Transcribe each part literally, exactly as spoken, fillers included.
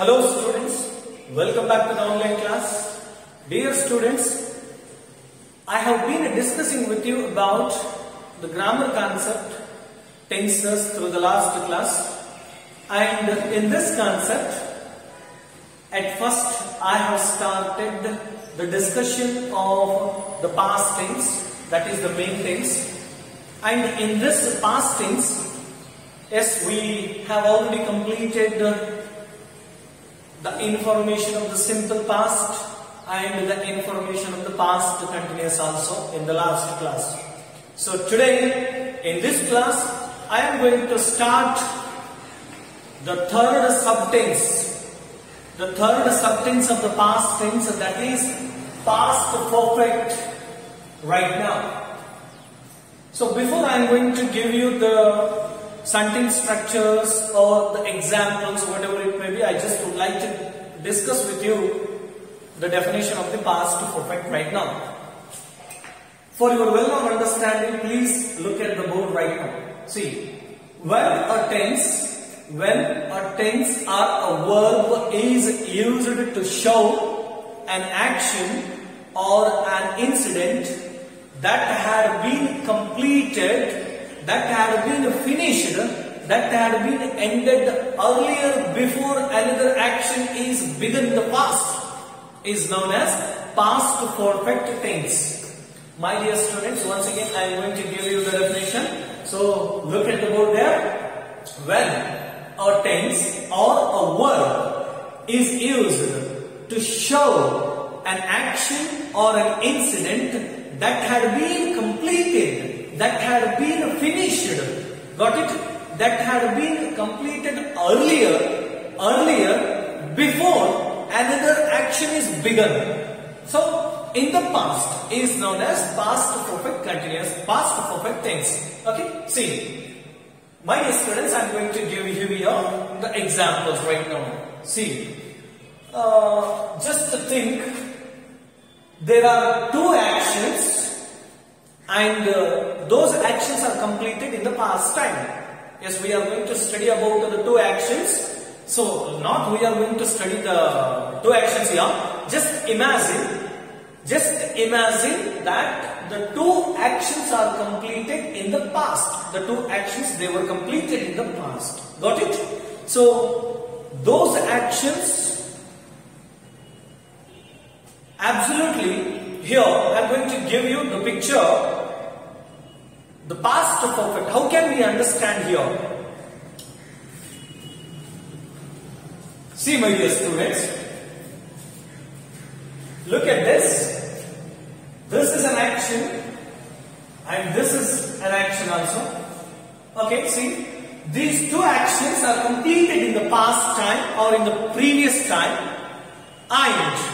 Hello students, welcome back to the online class. Dear students, I have been discussing with you about the grammar concept, tenses through the last class, and in this concept, at first I have started the discussion of the past tense, that is the main tense, and in this past tense, yes, we have already completed the information of the simple past and the information of the past continuous also in the last class. So today in this class I am going to start the third subtense, the third subtense of the past tense, that is past perfect right now. So before I am going to give you the sentence structures or the examples, whatever it may be, I just would like to discuss with you the definition of the past perfect right now. For your well-known understanding, please look at the board right now. See, when a tense, when a tense or a verb is used to show an action or an incident that had been completed, that had been finished, that had been ended earlier before another action is begun in the past, is known as past perfect tense. My dear students, once again I am going to give you the definition. So look at the board there. When a tense or a verb is used to show an action or an incident that had been completed, that had been finished, got it? That had been completed earlier, earlier before another action is begun. So in the past is known as past perfect continuous, past perfect tense. Okay, see, my dear students, I am going to give you here the examples right now. See, uh, just to think, there are two actions, and uh, those actions are completed in the past time. Yes, we are going to study about the two actions. So, not we are going to study the two actions here. Just imagine, just imagine that the two actions are completed in the past. The two actions, they were completed in the past. Got it? So, those actions, absolutely, here I am going to give you the picture. The past perfect. How can we understand here? See, my dear students, look at this. This is an action and this is an action also. Okay, see, these two actions are completed in the past time or in the previous time, and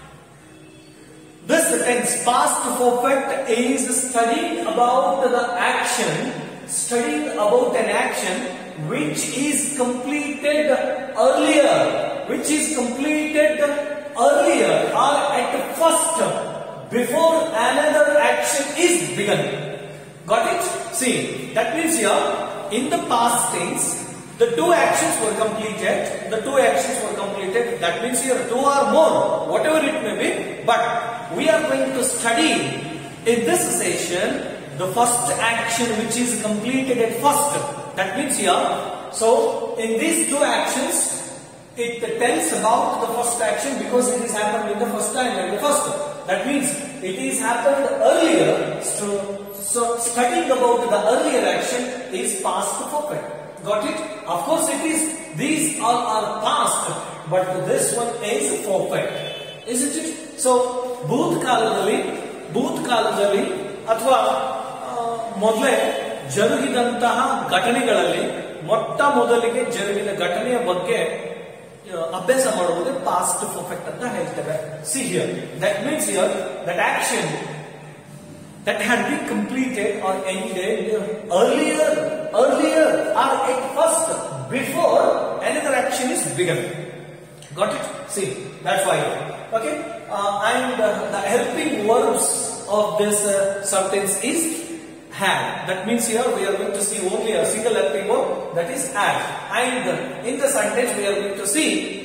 this tense, past perfect, is studying about the action, studying about an action which is completed earlier, which is completed earlier or at first before another action is begun. Got it? See, that means here in the past tense, the two actions were completed, the two actions were completed, that means here two or more, whatever it may be, but we are going to study in this session the first action which is completed at first. That means here, so in these two actions, it tells about the first action because it is happened in the first time and the first. That means it is happened earlier, so, so studying about the earlier action is past perfect. Got it? Of course it is, these all are past, but this one is perfect. Isn't it? So, ಭೂತಕಾಲದಲ್ಲಿ ಭೂತಕಾಲದಲ್ಲಿ ಅಥವಾ ಮೊದಲೇ ಜರುಗಿದಂತಹ ಘಟನೆಗಳಲ್ಲಿ ಮೊಟ್ಟ ಮೊದಲಿಗೆ ಜರುಗಿದ ಘಟನೆಯ ಬಗ್ಗೆ ಅಭ್ಯಾಸ ಮಾಡುವುದು past perfect ಅಂತ ಹೇಳ್ತೇವೆ. See here, that means here that action that had been completed or ended earlier, earlier or at first before another action is begun. Got it? See, that's why. Okay, uh, and uh, the helping verbs of this uh, sentence is had. That means here we are going to see only a single helping verb, that is had. And uh, in the sentence we are going to see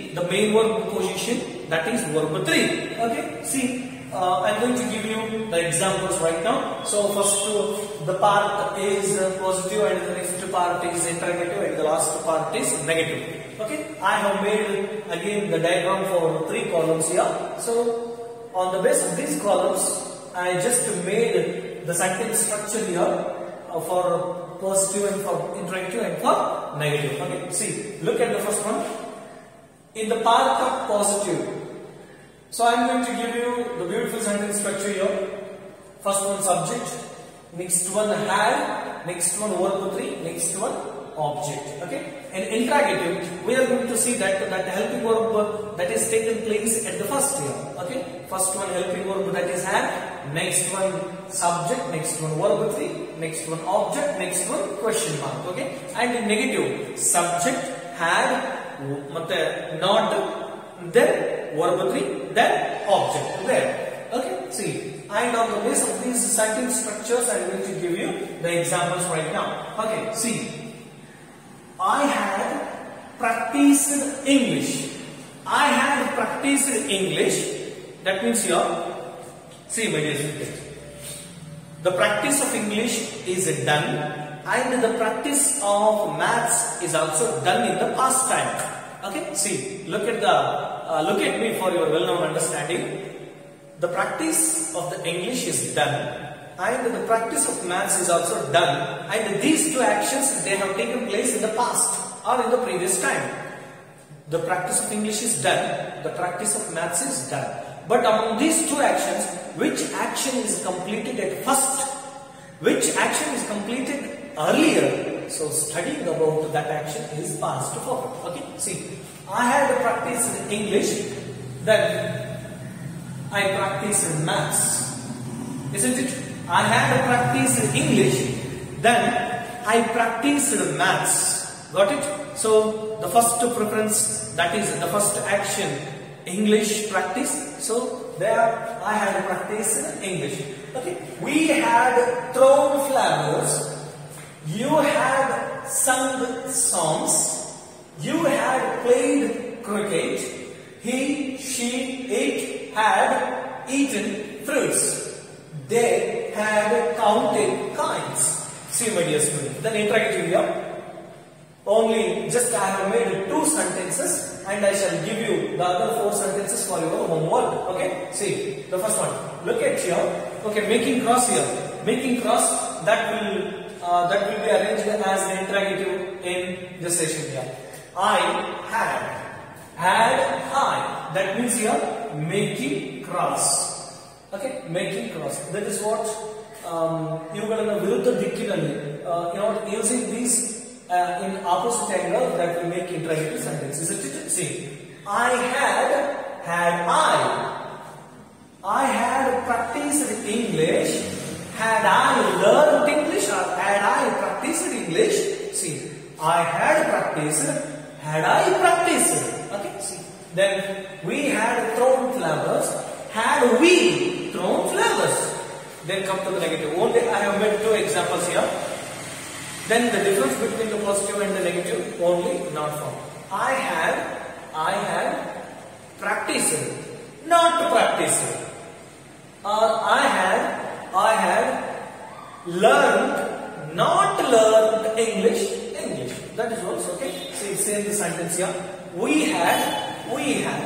the main verb position, that is verb three. Okay, see, uh, I'm going to give you the examples right now. So first uh, the part is uh, positive and the next part is interrogative and the last part is negative. Okay, I have made again the diagram for three columns here. So on the base of these columns, I just made the sentence structure here uh, for positive and for interrogative and for negative. Okay, see, look at the first one. In the part of positive, so I am going to give you the beautiful sentence structure here. First one subject, next one had, next one verb three, next one object. Okay, and interrogative, we are going to see that that helping verb that is taken place at the first here. Okay, first one helping verb that is had, next one subject, next one verb three, next one object, next one question mark. Okay, and in negative, subject had, matte not, then verb three, then object there. Okay, see, and on the base of these sentence structures, I am going to give you the examples right now. Okay, see, I had practiced English. I had practiced English. That means here, see my dear students, the practice of English is done, and the practice of maths is also done in the past time. Okay, see, look at the uh, look at me for your well-known understanding. The practice of the English is done, and the practice of maths is also done, and these two actions, they have taken place in the past or in the previous time. The practice of English is done, the practice of maths is done. But among these two actions, which action is completed at first? Which action is completed earlier? So studying about that action is past forward. Okay, see, I had practiced English, then I practiced maths. Isn't it? I had practiced English, then I practiced maths. Got it? So the first preference, that is the first action, English practice. So there I had practiced English. Okay, we had thrown flowers, you had sung songs, you had played cricket, he, she, it had eaten fruits, they had counted coins. See my dear students, then interrogative here. Only just I have made two sentences, and I shall give you the other four sentences for your homework. Okay, see the first one. Look at here. Okay, making cross here. Making cross, that will uh, that will be arranged as an interrogative in this session here. I had, had I. That means here making cross. Okay, making cross. That is what ಇವುಗಳನ್ನು ವಿರುದ್ಧ ದಿಕ್ಕಿನಲ್ಲಿ you know using these uh, in opposite angle, that will make interrogative sentence. Isn't it? See, I had, had I. I had practiced English. Had I learned English, or had I practiced English? See, I had practiced. Had I practiced? Okay. See, then we had thrown flowers. Had we thrown flowers? Then come to the negative. Only I have made two examples here. Then the difference between the positive and the negative only not found. I had, I had practiced, not practiced. Or I had, I had learned, not learned English, English. That is also okay. See, same the sentence here. We had, we had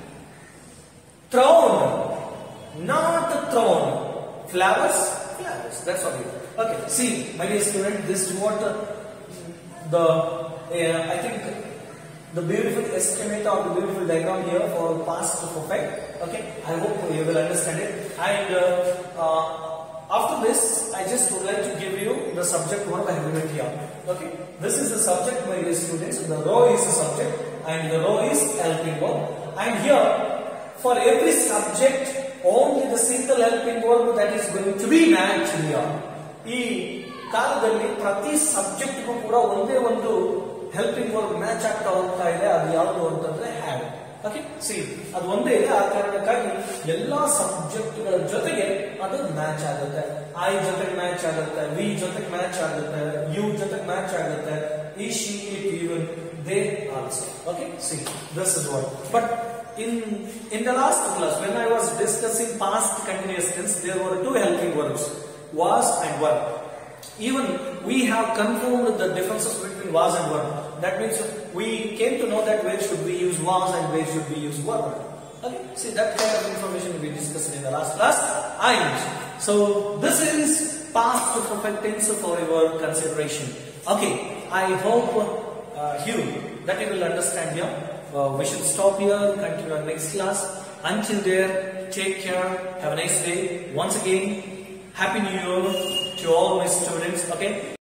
thrown, not thrown. Flowers, flowers. That's all it is. Okay. See, my dear student, this is what uh, the uh, I think the beautiful estimate or the beautiful diagram here for past perfect. Okay. I hope you will understand it. And uh, uh, after this, I just would like to give you the subject verb agreement here. Okay. This is the subject, my dear students. The row is the subject, and the row is helping verb. And here, for every subject, only the single helping verb that is going to be matched here. ಈ ಕಾಲದಲ್ಲಿ ಪ್ರತಿ subject ಗೂ ಕೂಡ ಒಂದೇ ಒಂದು helping verb match ಆಗ್ತಾ ಹೋಗ್ತಾ ಇದೆ. ಅದು ಯಾವುದು ಅಂತಂದ್ರೆ ಹ್ಯಾಡ್. ಓಕೆ, ಸಿ ಅದು ಒಂದೇ ಇದೆ. ಆ ಕಾರಣಕ್ಕಾಗಿ ಎಲ್ಲಾ ಸಬ್ಜೆಕ್ಟ್ ಗಳ ಜೊತೆಗೆ ಅದು ಮ್ಯಾಚ್ ಆಗುತ್ತೆ. ಐ ಜೊತೆಗೆ ಮ್ಯಾಚ್ ಆಗುತ್ತೆ, ವಿ ಜೊತೆಗೆ ಮ್ಯಾಚ್ ಆಗುತ್ತೆ, ಯು ಜೊತೆಗೆ ಮ್ಯಾಚ್ ಆಗುತ್ತೆ, ಈ she it even they also. Okay, see, this is what. But in in the last class, when I was discussing past continuous tense, there were two helping verbs, was and were. Even we have confirmed the differences between was and were. That means we came to know that where should we use was and where should we use were. Okay, see, that kind of information we discussed in the last class. And so this is past perfect tense for your consideration. Okay, I hope uh, you that you will understand here. Uh, we should stop here, continue our next class. Until there, take care, have a nice day. Once again, Happy New Year to all my students. Okay.